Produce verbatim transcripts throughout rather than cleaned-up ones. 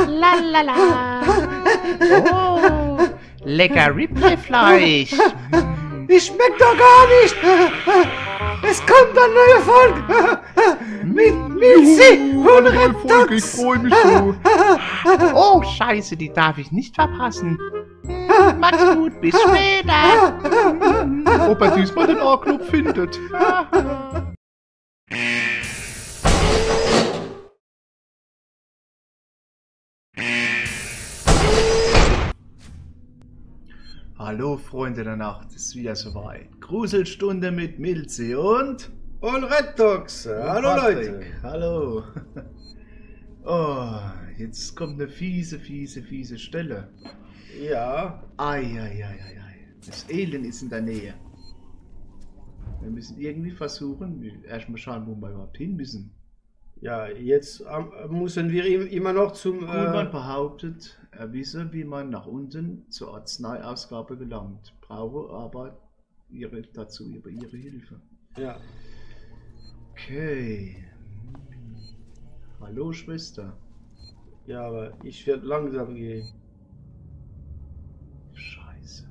Lalala. Oh, lecker Ripley-Fleisch. Ich schmeckt doch gar nicht. Es kommt eine neue Folge. Mit Milzi und Red Ich freue mich so. Oh, scheiße, die darf ich nicht verpassen. Mach's gut, bis später. Ob er diesmal den A-Club findet. Hallo Freunde der Nacht, es ist wieder soweit. Gruselstunde mit Milzi und... Und Reddox. Hallo Patrick. Leute. Hallo. Oh, jetzt kommt eine fiese, fiese, fiese Stelle. Ja. Eieieiei. Das Elend ist in der Nähe. Wir müssen irgendwie versuchen, erstmal schauen, wo wir überhaupt hin müssen. Ja, jetzt ähm, müssen wir ihm immer noch zum... Kuhlmann Äh, behauptet, er wisse, wie man nach unten zur Arzneiausgabe gelangt, brauche aber ihre, dazu ihre, ihre Hilfe. ja. Okay. Hallo Schwester. Ja, aber ich werde langsam gehen. Scheiße.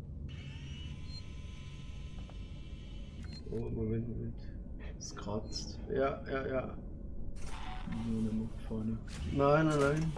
Oh, Moment, Moment. Es kratzt. Ja, ja, ja. Nur noch vorne. Nein, nein, nein.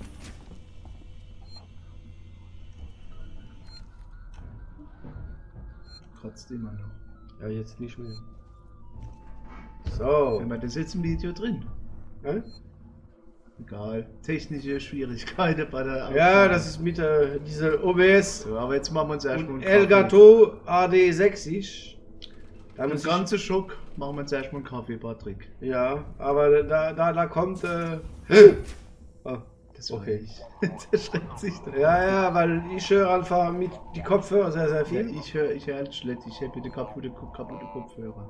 Kratzt immer noch. Ja, jetzt nicht mehr. So. Haben wir das jetzt im Video drin? Hä? Egal. Technische Schwierigkeiten bei der Aufnahme. Ja, das ist mit äh, dieser O B S So, aber jetzt machen wir uns erstmal und einen Kaffee. Elgato A D sechzig. Da Im muss ich, ganzen Schock machen wir uns erstmal einen Kaffee, Patrick. ja, aber da, da, da kommt. Äh, oh, Das war okay. ich. Der schreckt sich da. Ja, ja, weil ich höre einfach mit die Kopfhörer sehr, sehr Ja, viel. ich höre ich hör halt schlecht. Ich habe die kaputte, kaputte Kopfhörer.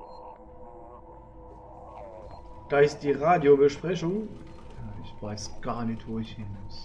Da ist die Radiobesprechung. Ja, ich weiß gar nicht, wo ich hin muss.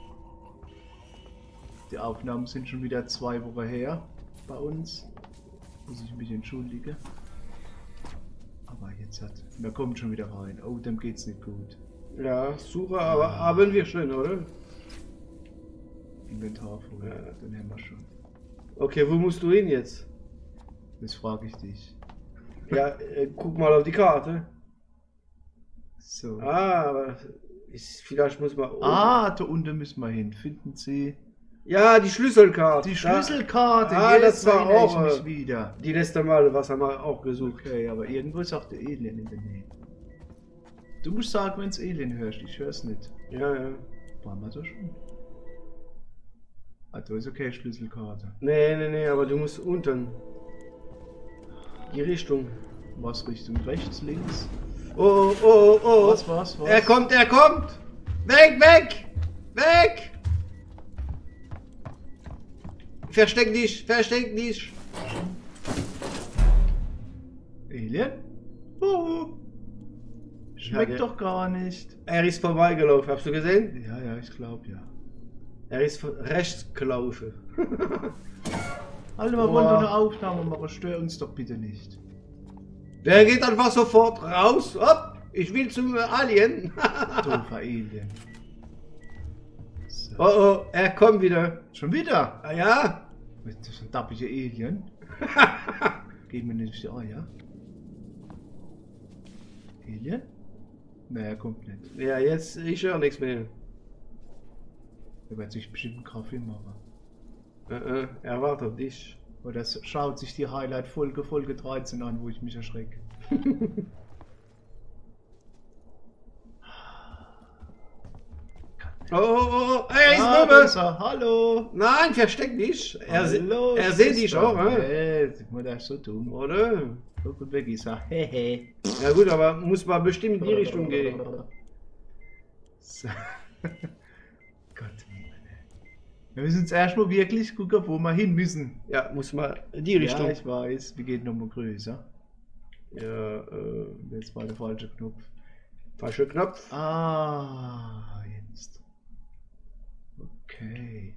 Die Aufnahmen sind schon wieder zwei Wochen her bei uns. Muss ich mich entschuldigen. Aber jetzt hat. Wir kommen schon wieder rein. Oh, dem geht's nicht gut. Ja, Suche, aber haben wir schon, oder? Inventar voll. Ja. Dann haben wir schon. Okay, wo musst du hin jetzt? Das frage ich dich. Ja, äh, guck mal auf die Karte. So. Ah, aber ist, vielleicht muss man. oben- Ah, da unten müssen wir hin. Finden Sie Ja, die Schlüsselkarte. die Schlüsselkarte? Ah, Jetzt das war erinnere auch, ich äh, mich wieder. Da, die letzte Mal, was haben wir auch gesucht. Okay, aber irgendwo sagt der Alien in der Nähe. Du musst sagen, wenn es Alien hörst. Ich hör's nicht. Ja, ja. Waren wir da schon? Ah, da ist okay, Schlüsselkarte. Nee, nee, nee, aber du musst unten. Die Richtung. Was Richtung rechts, links? Oh, oh, oh, oh. Was, was, was? Er kommt, er kommt! Weg, weg! Weg! Versteck dich, versteck dich! Alien? Oh. Schmeckt Ja, der- doch gar nicht. Er ist vorbeigelaufen, hast du gesehen? Ja, ja, ich glaube ja. Er ist von rechts gelaufen. Alter, wir Boah. wollen doch eine Aufnahme machen. Stör uns doch bitte nicht. Der geht einfach sofort raus. Hopp, ich will zum Alien. Doofer Alien. So. Oh, oh, er kommt wieder. Schon wieder? Ah ja? Das ist ein dappiger Alien. Geben wir nicht die Eier. Alien? Nee, er kommt nicht. Ja, jetzt, ich höre nichts mehr. Er wird sich bestimmt einen Kaffee machen. Äh, äh, er wartet auf dich. Oder es schaut sich die Highlight-Folge, Folge dreizehn an, wo ich mich erschrecke. Oh, oh, oh, er ist Ah, ah, da ist er. Hallo! Nein, versteck dich. Er, se- Hallo, er sieht dich Schwester. auch, ne? Nee, der ist so dumm. Oder? So gut weg ist er. Hehe. Ja gut, aber muss man bestimmt in die Richtung gehen. So. Gott. Wir müssen jetzt erstmal wirklich gucken, wo wir hin müssen. Ja, muss man in die Richtung. Ja, ich weiß. Wir gehen nochmal größer. Ja, äh, Jetzt war der falsche Knopf. falscher Knopf. Ah, jetzt. Okay.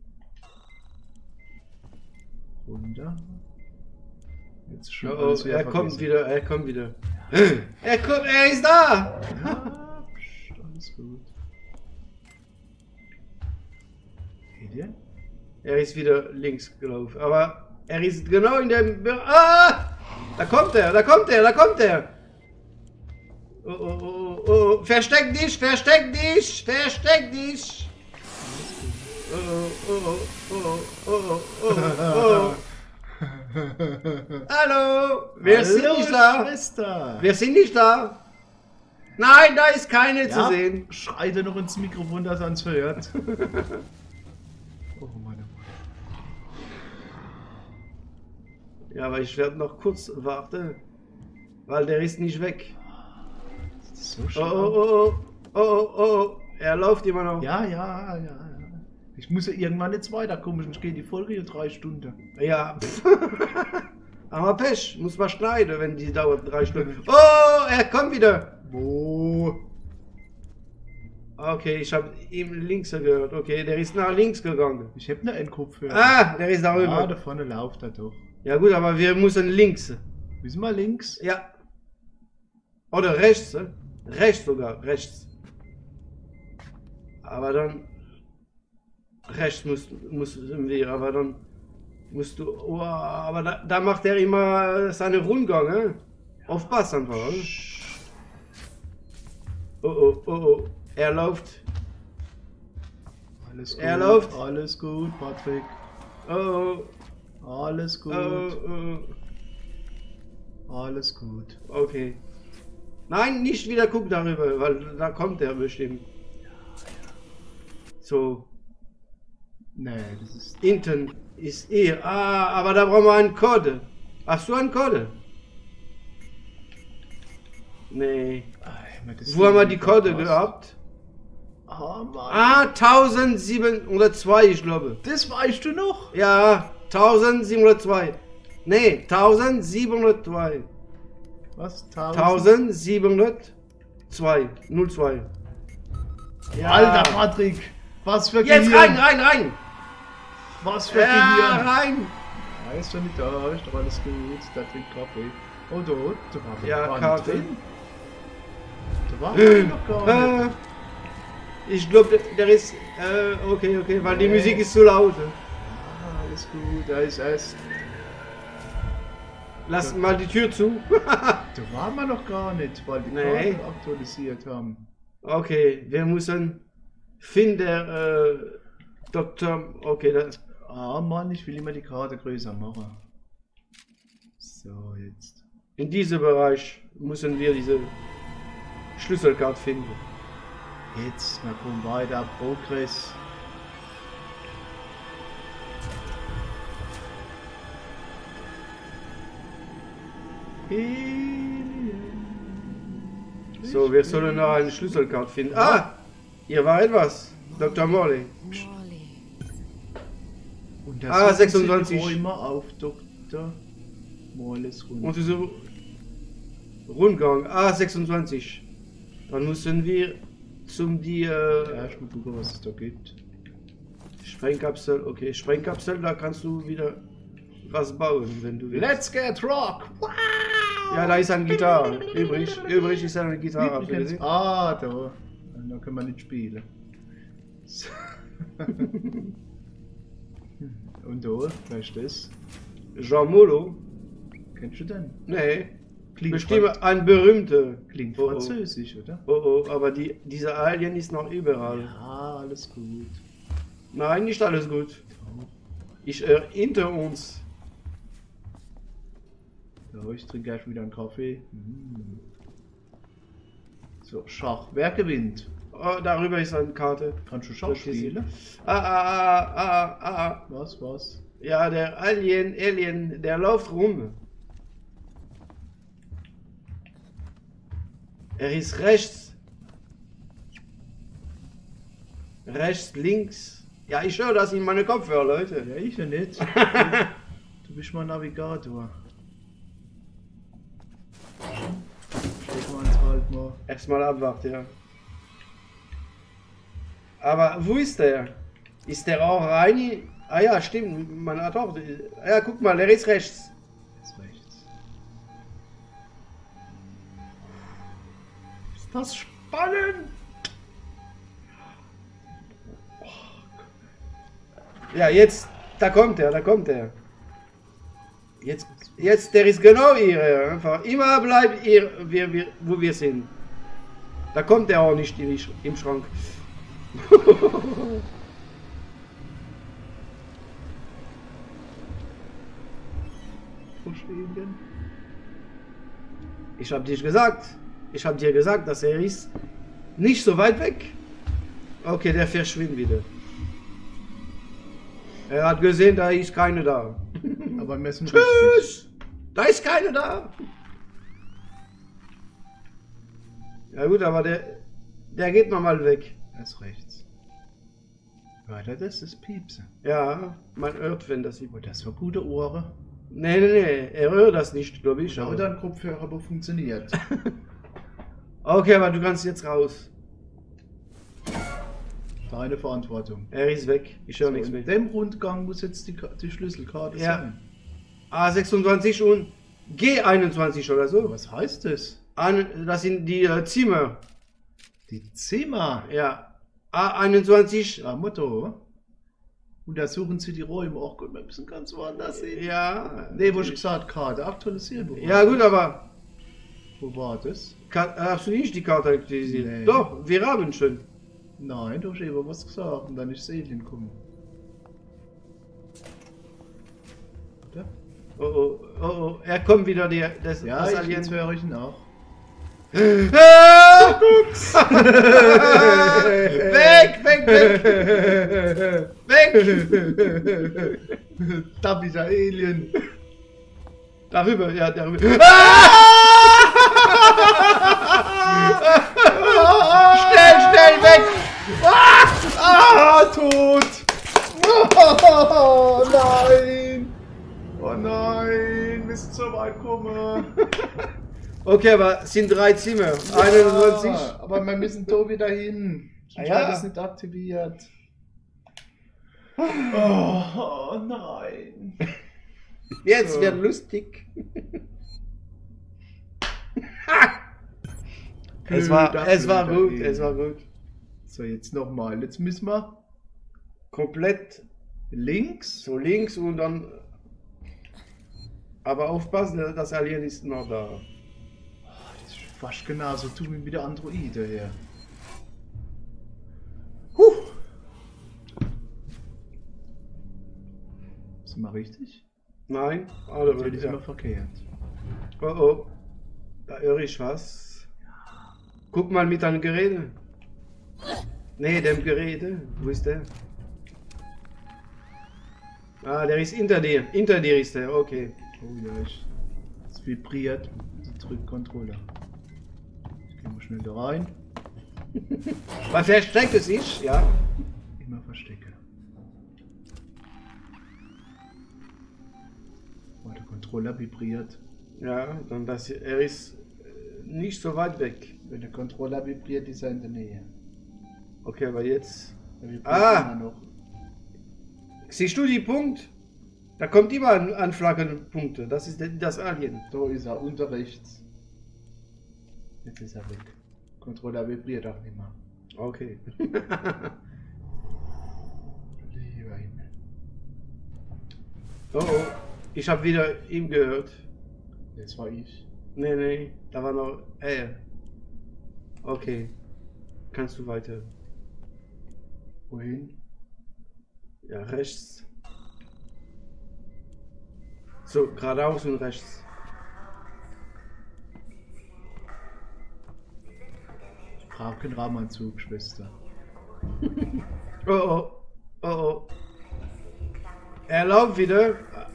Runter. Jetzt schon Oh, oh, alles wieder er kommt vergessen. wieder, er kommt wieder. Er kommt, er ist da! Ja, pst, alles gut. Gideon? Er ist wieder links gelaufen. Aber er ist genau in dem... Ah! Da kommt er, da kommt er, da kommt er. Oh, oh, oh, oh. Versteck dich, versteck dich, versteck dich. Oh, oh, oh, oh, oh, oh, oh. Hallo, wir Hallo, sind nicht da. Schwester. Wir sind nicht da. Nein, da ist keine Ja, zu sehen. schreit er noch ins Mikrofon, dass er uns hört. Oh Mann. Ja, aber ich werde noch kurz warten, weil der ist nicht weg. Das ist so Oh, schade. oh, oh, oh, oh, oh, er läuft immer noch. Ja, ja, ja, ja. Ich muss ja irgendwann jetzt weiterkommen, sonst geht die Folge hier drei Stunden. Ja. Aber Pech, muss man schneiden, wenn die dauert drei Stunden. Oh, er kommt wieder. Wo? Okay, ich habe ihm links gehört. Okay, der ist nach links gegangen. Ich hab ne Endkopfhörer. Ah, der ist da Ja, rüber. da vorne läuft er doch. Ja gut, aber wir müssen links. Müssen wir links? Ja. Oder rechts. äh? Rechts sogar, rechts. Aber dann... Rechts muss, müssen wir, aber dann musst du... Oh, aber da, da macht er immer seine Rundgang, ne? Aufpassen einfach, oder? Oh, oh, oh, oh. Er läuft. Alles gut. Er läuft. Alles gut, Patrick. Oh, Alles gut. oh, oh, oh. Alles gut. Okay. Nein, nicht wieder gucken darüber, weil da kommt er bestimmt. So, Nee, das ist. hinten ist er. Ah, aber da brauchen wir einen Code. Hast du einen Code? Nee. Ah, das Wo haben wir die ist- Code was? gehabt? Ah, Mann. Ah, eintausendsiebenhundertzwei, ich glaube. Das weißt du noch? Ja, eintausendsiebenhundertzwei. Nee, eintausendsiebenhundertzwei. Was? eintausendsiebenhundertzwei. null zwei. Ja. Alter Patrick! Was für Jetzt Gehirn! rein, rein, rein! Was für Ja, Gehirn! rein! Ja, ist schon nicht da, ist doch alles gut. Da trinkt Kaffee. Oh, da, da war doch Ja, gar Kaffee. nicht drin. Da war noch gar nicht. Äh, ich glaube, der, der ist. Äh, okay, okay, weil die Nee. Musik ist zu laut. Ah, alles gut, da ist es. Lass mal die Tür zu. Da waren wir noch gar nicht, weil die Nee. Karte aktualisiert haben. Okay, wir müssen finden, äh, Doktor. Okay, das. Ah, Mann, ich will immer die Karte größer machen. So, jetzt. In diesem Bereich müssen wir diese Schlüsselkarte finden. Jetzt, wir kommen weiter. Progress. So, wir sollen noch eine Schlüsselkarte finden. Ah! Hier war etwas. Doktor Morley. Morley. Und Ah, das sechsundzwanzig. immer auf Doktor Morles Rund. Und diese Rundgang. Ah, sechsundzwanzig. Dann müssen wir zum die Ja, äh, ich muss gucken, was es da gibt. Sprengkapsel. Okay, Sprengkapsel, da kannst du wieder was bauen, wenn du willst. Let's get rock! Wow! Ja, da ist eine Gitarre. Übrig, übrig ist eine Gitarre. Habt ihr Übrigens, gesehen? ah, da. Da können wir nicht spielen. So. Und da, wer ist das? Jean Molo? Kennst du den? Nee. Klingt, Bestimmt ein berühmter. klingt Oh, oh. französisch, oder? Oh oh, aber die, dieser Alien ist noch überall. Ja, alles gut. Nein, nicht alles gut. Ich äh, hinter uns. So, ich trinke gleich wieder einen Kaffee. Mm. So, Schach. Wer gewinnt? Oh, darüber ist eine Karte. Kannst du Schach Das ist- spielen? Ah, ah, ah, ah, ah, ah. Was, was? Ja, der Alien, Alien, der läuft rum. Er ist rechts. Rechts, links. Ja, ich höre das in meine Kopfhörer, Leute. Ja, ich ja nicht. Du bist mein Navigator. Stecken wir uns halt mal. Erstmal abwarten, ja. Aber wo ist der? Ist der auch rein? Ah ja, stimmt. Man hat auch. Ja, guck mal, der ist rechts. Ist rechts. Ist das spannend? Ja, jetzt, da kommt er, da kommt er. Jetzt, jetzt, der ist genau hier. Einfach immer bleibt hier, wir, wir, wo wir sind. Da kommt er auch nicht in die, im Schrank. Verstehen. Ich hab dir gesagt, ich hab dir gesagt, dass er ist nicht so weit weg. Okay, der verschwindet wieder. Er hat gesehen, da ist keine da. Aber wir sind Tschüss! richtig. Da ist keine da! Ja gut, aber der, der geht nochmal weg. Er ist rechts. Weiter, das ist Piepsen. Ja, man hört, wenn das sieht. Oh, das war gute Ohren. Nee, nee, nee, er hört das nicht, glaube ich. Schau, dein Kopfhörer aber funktioniert. Okay, aber du kannst jetzt raus. Deine Verantwortung. Er ist weg, ich höre So, nichts in mehr. dem Rundgang muss jetzt die, Ka- die Schlüsselkarte Ja. sein. A sechsundzwanzig und G einundzwanzig oder so. Was heißt das? An, das sind die äh, Zimmer. Die Zimmer. Ja. A einundzwanzig. Ja, Motto. Untersuchen Sie die Räume. Ach Gott, wir müssen ganz woanders hin. Ja. Nee, wo ich gesagt Karte aktualisieren. Wo Ja war gut, das? aber Wo war das? Ka- hast du nicht die Karte aktualisiert? Nee. Doch, wir haben schon. Nein, du hast eben was gesagt und dann ist Alien kommen. Oder? Oh, oh, oh, oh. Er kommt wieder, der, das, Ja, das ich, Alien. jetzt höre ich ihn auch. Ah! Weg, weg, weg! Weg! Da wieder Alien. Darüber, ja, darüber. Schnell, schnell, weg! Ah, tot! Oh nein! Oh nein, wir sind so weit gekommen. Okay, aber es sind drei Zimmer. einundzwanzig. Ja, aber wir müssen da wieder hin. Sonst Ah, ja. wird das nicht aktiviert. Oh, oh nein. Jetzt So. wird lustig. es war, Blöder, es war blöder gut, Alien. es war gut. So, jetzt nochmal. Jetzt müssen wir Komplett links. so links und dann. Aber aufpassen, das Alien ist noch da. Das ist fast genauso tun wie der Androide hier. Huh. Ist mal richtig? Nein, aber Das ist ja. immer verkehrt. Oh oh, da höre ich was. Guck mal mit deinem Gerät. Nee, dem Gerät. Wo ist der? Ah, der ist hinter dir. Hinter dir ist der, okay. Oh ja, ich, es vibriert. Die Drückcontroller. Ich gehe mal schnell da rein. Weil versteckt es sich, ja. Immer verstecke. Oh, der Controller vibriert. Ja, dann das, er ist äh, nicht so weit weg. Wenn der Controller vibriert, ist er in der Nähe. Okay, aber jetzt. Er vibriert Ah! immer noch. Siehst du die Punkt? Da kommt immer an, an flackernde Punkte. Das ist der- das Alien. Da ist er, unter rechts. Jetzt ist er weg. Controller vibriert auch nicht mehr. Okay. Lieber Himmel. Oh oh. Ich habe wieder ihm gehört. Das war ich. Nee, nee. Da war noch er. Okay. Kannst du weiter? Wohin? Ja, rechts. So, geradeaus und rechts. Ich brauche keinen Rahmenanzug, Schwester. Oh oh. Oh oh. Er läuft wieder.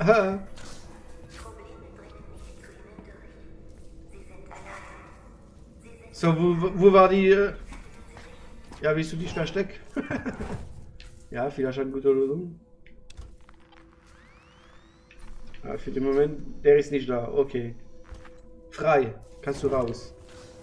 So, wo, wo war die... äh, Ja, willst du dich verstecken? Ja, vielleicht eine gute Lösung. Ja, für den Moment, der ist nicht da. Okay. Frei. Kannst du raus.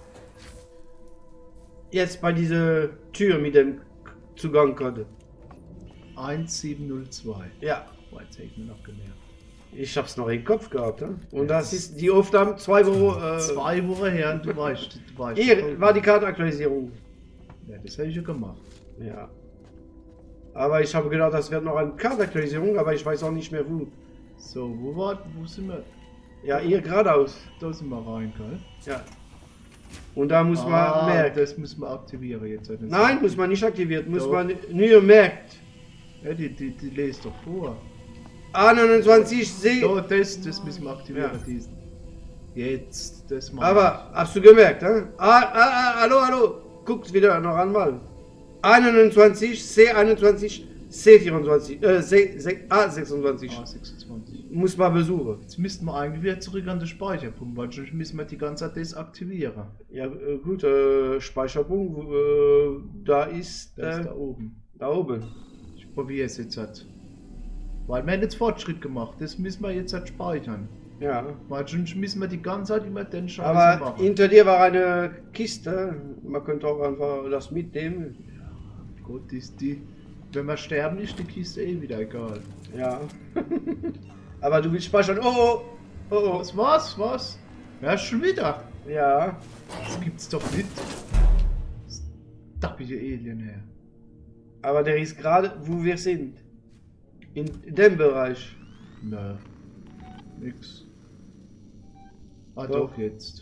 Jetzt bei dieser Tür mit dem Zugangcode. eins sieben null zwei. Ja. Boah, jetzt hätte ich mir noch gemerkt. Ich hab's noch im Kopf gehabt. Ne? Und das ist die Aufnahme zwei Wochen. Äh, Zwei Wochen her und du weißt, du weißt. Hier war die Kartenaktualisierung. Ja, das hätte ich ja gemacht. Ja. Aber ich habe gedacht, das wird noch eine Kartenaktualisierung, aber ich weiß auch nicht mehr wo. So, wo war, wo sind wir? Ja, hier geradeaus. Da sind wir rein, gell? Ja. Und da muss ah, man merken. Das muss man aktivieren jetzt. Das Nein, muss man nicht aktiviert, muss Doch. man nur merkt. Ja, die, die, die lest doch vor. A neunundzwanzig C. So, das, das müssen wir aktivieren, Ja. diesen. Jetzt, das mal. Aber, hast du gemerkt, ne? Ah, ah, ah, hallo, hallo. Guckt wieder noch einmal. A neunundzwanzig, C einundzwanzig, C vierundzwanzig, äh, C, C, A sechsundzwanzig. Ah, sechsundzwanzig. Muss man besuchen. Jetzt müssten wir eigentlich wieder zurück an den Speicherpunkt, weil sonst müssen wir die ganze Zeit desaktivieren. Ja, äh, gut, äh, Speicherpunkt, wo, äh, da ist, Da äh, ist da oben. da oben. Ich probiere es jetzt halt. Weil wir haben jetzt Fortschritt gemacht, das müssen wir jetzt halt speichern. Ja. Weil sonst müssen wir die ganze Zeit immer den Scheiß Aber machen. hinter dir war eine Kiste. Man könnte auch einfach das mitnehmen. Gut, ist die. Wenn wir sterben, ist die Kiste eh wieder egal. Ja. Aber du willst speichern. Oh, oh, oh, oh. Was, was, was? Ja, schon wieder. Ja. Das gibt's doch nicht. Das dappige Alien her. Aber der ist gerade, wo wir sind. In dem Bereich. Na, nix. Ah, Doch. doch, jetzt.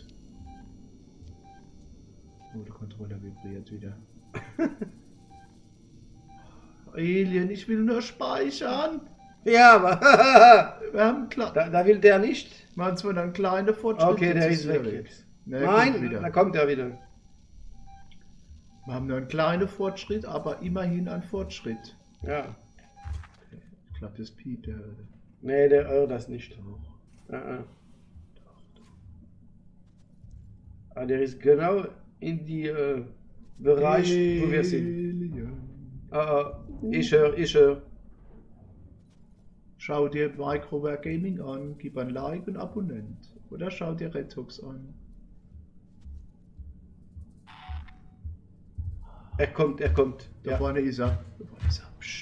Oh, der Controller vibriert wieder. Alien, ich will nur speichern. Ja, aber Wir haben klar. da, da will der nicht. Wir haben zwar dann kleine Fortschritte. Okay, der jetzt ist er weg jetzt. Ne, er kommt Nein, wieder. da kommt er wieder. Wir haben nur einen kleinen Fortschritt, aber immerhin ein Fortschritt. Ja. Ich glaube, das piept der Hölle. Nee, der hört das nicht. Doch. Ah, ah. Ah, der ist genau in die äh, Bereich, wo wir sind. Alien. Ah, ah. Ich höre, ich höre. Schau dir Microware Gaming an, gib ein Like und Abonnent. Oder schau dir Retox an. Er kommt, er kommt. Da Ja. vorne ist er. Da vorne ist er. Psst.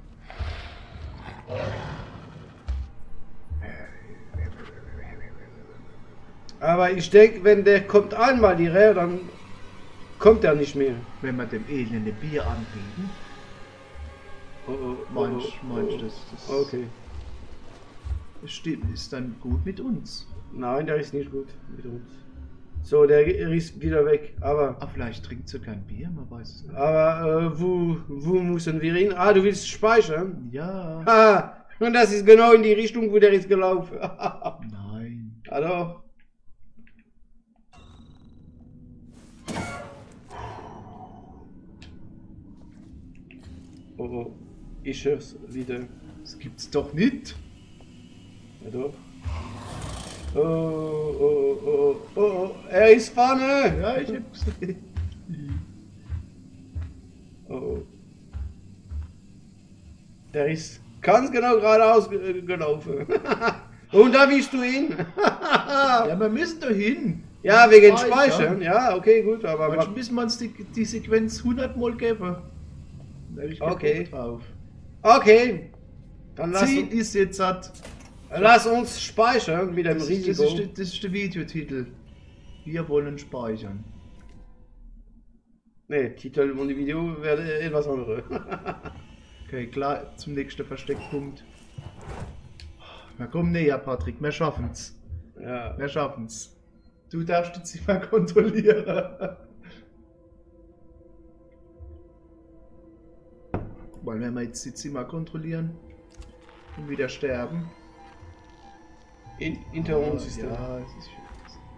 Aber ich denke, wenn der kommt einmal die Rehe, dann kommt er nicht mehr. Wenn wir dem Alien ein Bier anbieten, Oh, oh, oh, meinst oh, meinst oh. du, das, das Okay. stimmt, ist dann gut mit uns. Nein, der ist nicht gut mit uns. So, der ist wieder weg. Aber, Ah, vielleicht trinkt sie kein Bier, man weiß es nicht. aber äh, wo, wo müssen wir hin? Ah, du willst speichern? Ja. Ah, und das ist genau in die Richtung, wo der ist gelaufen. Nein. Ah, doch. Oh, oh. Ich hör's wieder. Das gibt's doch nicht. Ja, doch. Oh, oh, oh, oh, oh, oh. Er ist vorne. Ja, ich hab's gesehen. Oh, oh. Der ist ganz genau geradeaus ge- gelaufen. Und da wischst du ihn. Ja, wir müssen da hin. Ja, wegen Speichern. Speichern. Ja, okay, gut, aber Manchmal müssen wir uns die, die Sequenz hundert Mal geben. Da hab ich keinen Okay. Bock drauf. okay. Dann lass, zehn ist jetzt satt. lass uns speichern mit dem Das ist, das, Risiko. ist, der- das ist der Videotitel. Wir wollen speichern. Ne, Titel und die Video wäre etwas anderes. Okay, klar, zum nächsten Versteckpunkt. Wir kommen näher, Patrick. Wir schaffen's. Ja. Wir schaffen's. Du darfst jetzt nicht mal kontrollieren. Weil wenn wir jetzt die Zimmer kontrollieren und wieder sterben. In, hinter uns ist der. Ja, es ist schön.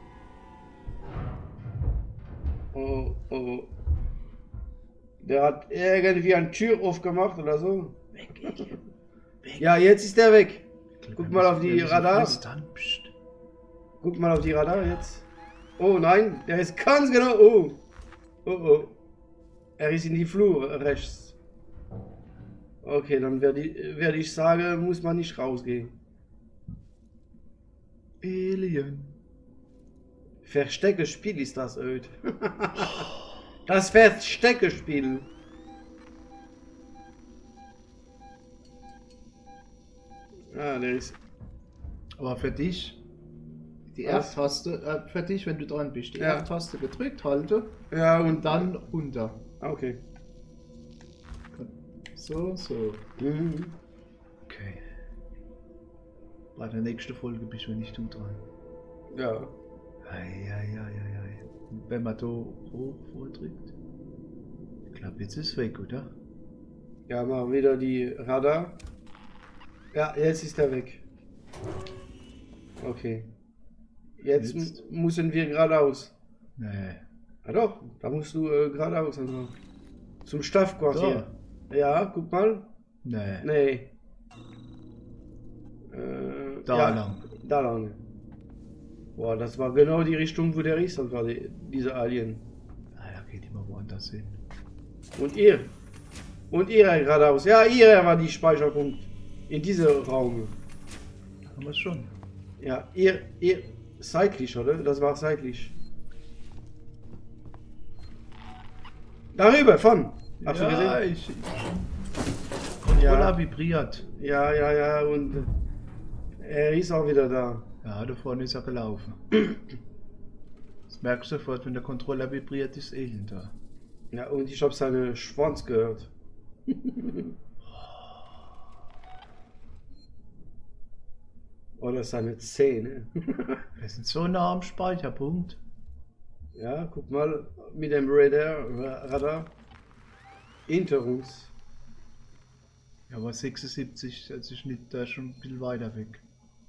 Oh, oh, oh. Der hat irgendwie eine Tür aufgemacht oder so. Weg, weg. Ja, jetzt ist der weg. Guck Guck mal auf die Radar. Psst. Guck mal auf die Radar jetzt. Oh nein, der ist ganz genau. Oh. Oh oh. Er ist in die Flur rechts. Okay, dann werde ich, werde ich sagen, muss man nicht rausgehen. Alien. Versteckespiel ist das, öd. Das Versteckespiel. Ah, der ist. Aber für dich, die Was? F-Taste, äh, für dich, wenn du dran bist, die Ja. F-Taste gedrückt halte Ja, und und dann runter. Okay. So, so. Mhm. Okay. Bei der nächsten Folge bist du nicht du dran. Ja. Eieieiei. Wenn man da hoch vordrückt. Ich glaube, jetzt ist es weg, oder? Ja, mal wieder die Radar. Ja, jetzt ist er weg. Okay. Jetzt, Jetzt? m- müssen wir geradeaus. Nee. Ja doch, da musst du äh, geradeaus. Also zum Staffquartier. Ja, guck mal. Nee. Nee. Äh, Da ja, lang. Da lang. Boah, das war genau die Richtung, wo der Riester gerade, diese Alien. Ah, da geht immer woanders hin. Und ihr. Und ihr geradeaus. Ja, ihr war die Speicherpunkt. In diesem Raum. Haben wir es schon. Ja, ihr, ihr, seitlich, oder? Das war seitlich. Darüber, von. Hast du ja, gesehen? ich... Controller Ja. vibriert. Ja, ja, ja, und er ist auch wieder da. Ja, da vorne ist er gelaufen. Das merkst du sofort, wenn der Controller vibriert, ist Elend da. Ja, und ich habe seine Schwanz gehört. Oder seine Zähne. Wir sind so nah am Speicherpunkt. Ja, guck mal mit dem Radar, Radar. Hinter uns. Ja, aber sechsundsiebzig, das ist nicht, da ist schon ein bisschen weiter weg.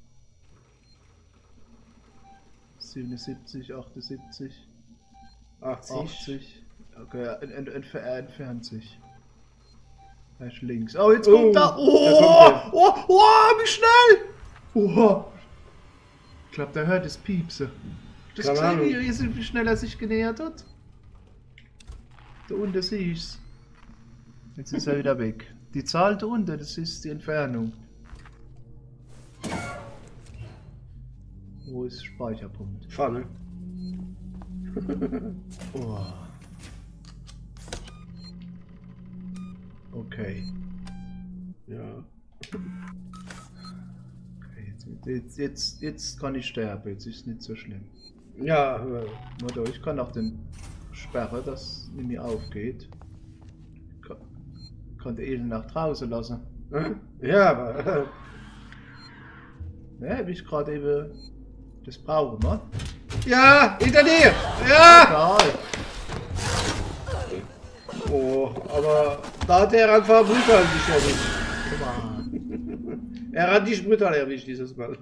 siebenundsiebzig, achtundsiebzig, achtzig. achtzig. Okay, er, er, er, er entfernt sich. Er ist links. Oh, jetzt Oh, kommt er! da Oh, kommt oh, oh, wie schnell! Oh. Ich glaube, der hört das Piepsen. Das Keine gesehen, Ahnung. wie, wie wie schnell er sich genähert hat. Da unten sehe ich's. Jetzt ist er wieder weg. Die Zahl da unten, das ist die Entfernung. Wo ist Speicherpunkt? Pfanne. Oh. Okay. Ja. Okay, jetzt, jetzt, jetzt, jetzt kann ich sterben, jetzt ist es nicht so schlimm. Ja, äh, Oder ich kann auch den sperren, dass nicht mehr aufgeht. Kann, kann den Elend nach draußen lassen. äh, ja, aber. Ne, hab ich gerade eben. Das brauchen wir. Ja, hinter dir! Ja! Egal. Oh, aber da hat er einfach brutal dich erwischt. Come on. Er hat dich brutal erwischt dieses Mal.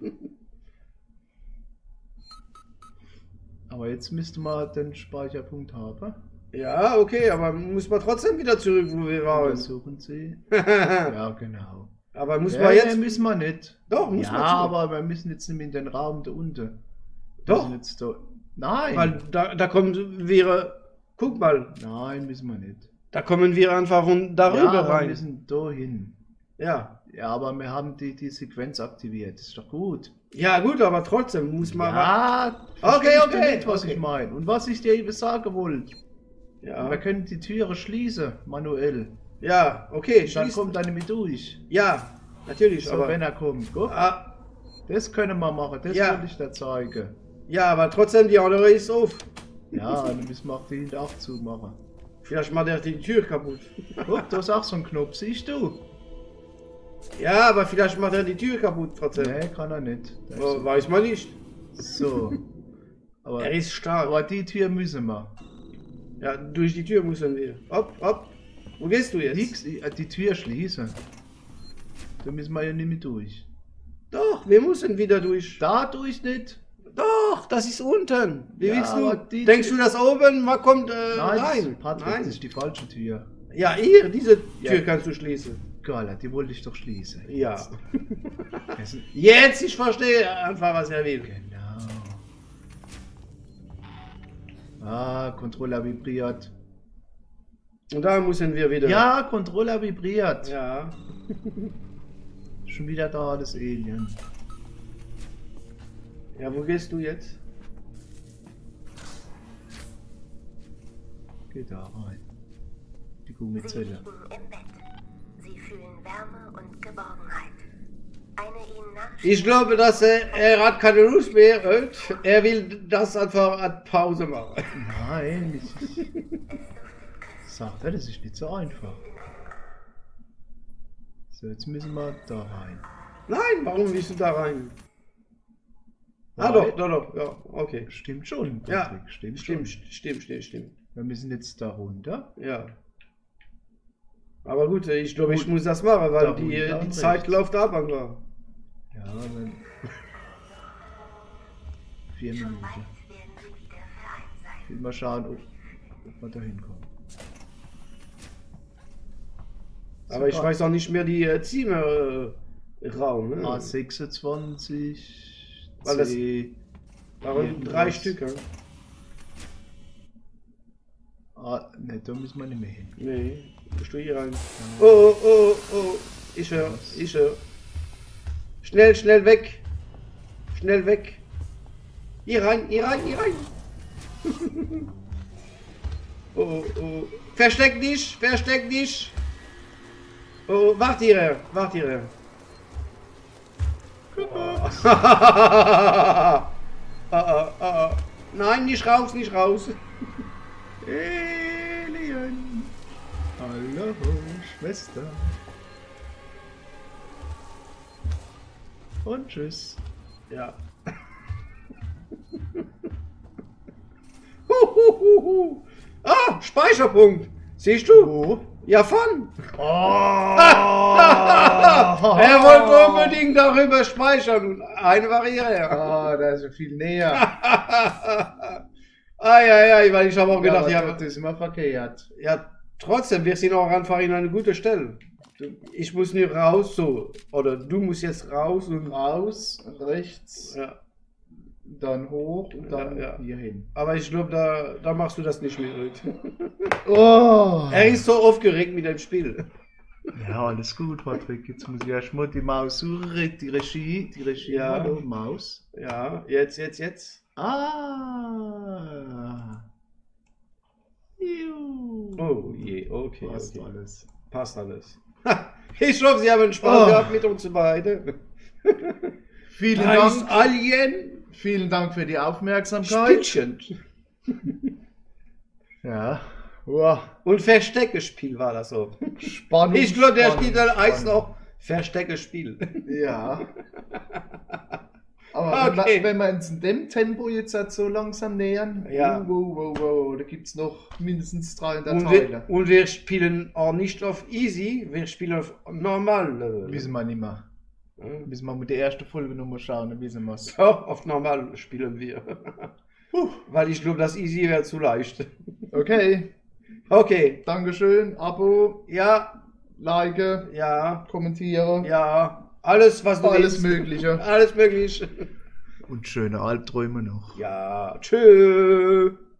Aber jetzt müsste man den Speicherpunkt haben. Ja, okay, aber muss man trotzdem wieder zurück, wo wir waren. Versuchen Sie. Ja, genau. Aber muss Ja, man nee, jetzt. müssen wir nicht. Doch, muss ja, man zurück. aber wir müssen jetzt nicht in den Raum da unten. Doch. Wir müssen Jetzt da... Nein. Weil da, da kommen wir. Guck mal, Nein, müssen wir nicht. da kommen wir einfach rund darüber ja, wir rein. müssen da hin. Ja. Ja, aber wir haben die, die Sequenz aktiviert. Das ist doch gut. Ja, gut, aber trotzdem muss man. Ja, Okay, verstehst okay, du nicht, was okay. ich meine. Und was ich dir eben sagen wollte. Ja, Wir können die Türe schließen, manuell. ja, okay, Dann schließ. kommt er nicht mehr durch. Ja, natürlich, So, aber. wenn er kommt. Guck. Ah, Das können wir machen. Das Ja. wollte ich dir zeigen. ja, aber trotzdem, die andere ist auf. Ja, dann müssen wir auch die hinten auch zumachen. Vielleicht macht er die Tür kaputt. Guck, da ist auch so ein Knopf. Siehst du? Ja, aber vielleicht macht er die Tür kaputt trotzdem. Nee, kann er nicht. Der ist Oh, weiß man nicht. So. Aber, Er ist stark. aber die Tür müssen wir. Ja, durch die Tür müssen wir. Hopp, hopp. Wo gehst du jetzt? Nix, äh, die Tür schließen. Da müssen wir ja nicht mehr durch. Doch, wir müssen wieder durch. Da durch nicht. Doch, das ist unten. Wie Ja, willst aber du? die Denkst Tür- du, dass oben man kommt äh, Nein, rein? Patrick, Nein. das ist die falsche Tür. Ja, hier, diese Tür Ja. kannst du schließen. Geil, die wollte ich doch schließen. Ja. Das ist- Jetzt, ich verstehe einfach, was er will. Genau. Ah, Controller vibriert. Und da müssen wir wieder. Ja, Controller vibriert. Ja. Schon wieder da, das Alien. Ja, wo gehst du jetzt? Geh da rein. Die Sie Gummizelle. liegen im Bett. Sie fühlen Wärme und Geborgenheit. Eine ihnen nach. Ich glaube, dass er, er hat keine Lust mehr. Und er will das einfach an Pause machen. Nein, ich, sagt er, das ist nicht so einfach. So, jetzt müssen wir da rein. Nein, warum willst du da rein? Ah, Nein. doch, doch, doch, ja, okay. Stimmt schon, Ja, Patrick, stimmt, Stimmt, schon. stimmt, stimmt, stimmt. Wir müssen jetzt da runter. Ja. Aber gut, ich glaube, ich muss das machen, weil Da die, runter die und Zeit rechts. läuft ab, Angler. Ja, dann... Vier Schon Minuten. bald werden sie wieder vereint sein. Ich will mal schauen, ob, ob wir da hinkommen. Aber ich Super. weiß auch nicht mehr die äh, Zimmerraum. Äh, Raum, ne? A sechsundzwanzig, Weil das- C... waren irgendwas. drei Stück. Ja? Ah, ne, da müssen wir nicht mehr hin. Nee, bist du hier rein. Oh, oh, oh, oh. Ich höre, Was? ich höre. Schnell, schnell weg. Schnell weg. Hier rein, hier rein, hier rein. Oh, oh, oh. Versteck dich, versteck dich. Oh, wart hier, wart hier. Oh. ah, ah, ah. Nein, nicht raus, nicht raus. Alien! Hallo, Schwester. Und tschüss. Ja. Huhuhuhu. Ah, Speicherpunkt. Siehst du? Wo? Ja, von. Oh! Er wollte unbedingt darüber speichern. Eine Barriere. Ah, da ist ja viel näher. Eieiei, weil ich habe auch gedacht, ja, ja, das ist immer verkehrt. ja, trotzdem, wir sind auch einfach in eine gute Stelle. Du- Ich muss nicht raus, so. Oder du musst jetzt raus und. Raus, rechts, Ja. dann hoch und dann Ja, ja. hier hin. Aber ich glaube, da, da machst du das nicht mehr mit. Oh! Er ist so aufgeregt mit dem Spiel. Ja, alles gut, Patrick. Jetzt muss ich erstmal die Maus suchen. Die Regie, die Regie, Ja. hallo, Maus. Ja, jetzt, jetzt, jetzt. Ah! Juhu. Oh je, okay, Passt okay. alles. Passt alles. Ich hoffe, Sie haben Spaß Oh. gehabt mit uns beide. Vielen Heißt Dank, Alien vielen Dank für die Aufmerksamkeit. Spielchen. Ja. Wow. Und Versteckespiel war das so. Spannend. Ich glaube, der spannend, Titel heißt spannend. auch Versteckespiel. Ja. Aber wenn, Okay. wir, wenn wir uns in dem Tempo jetzt halt so langsam nähern, Ja. wow, wow, wow, da gibt es noch mindestens dreihundert Und Teile. wir, und wir spielen auch nicht auf Easy, wir spielen auf Normal Level. Wissen wir nicht mehr. Ja. Müssen wir mit der ersten Folge nochmal schauen, dann wissen wir es. So, auf Normal spielen wir. Weil ich glaube, das Easy wäre zu leicht. Okay, Okay, Dankeschön, Abo, ja, Like, ja, kommentiere, ja. Alles, was du alles willst. Mögliche. Alles möglich. Und schöne Albträume noch. Ja, tschö.